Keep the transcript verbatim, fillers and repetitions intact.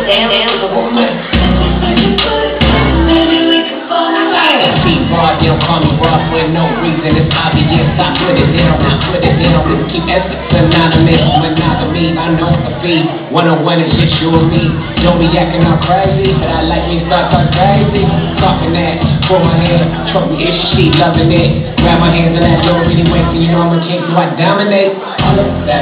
damn, damn, the woman. They don't call me rough for no reason, it's obvious. I put it down, I put it down. Let's keep essence anonymous, monogamy. I know the fee, one-on-one is just you and me. Don't be acting all crazy, but I like me start talking crazy. Talking that, pull my head, trophy issue, she loving it. Grab my hands and that door anyway, so you know I'm a king, so I dominate. All of that.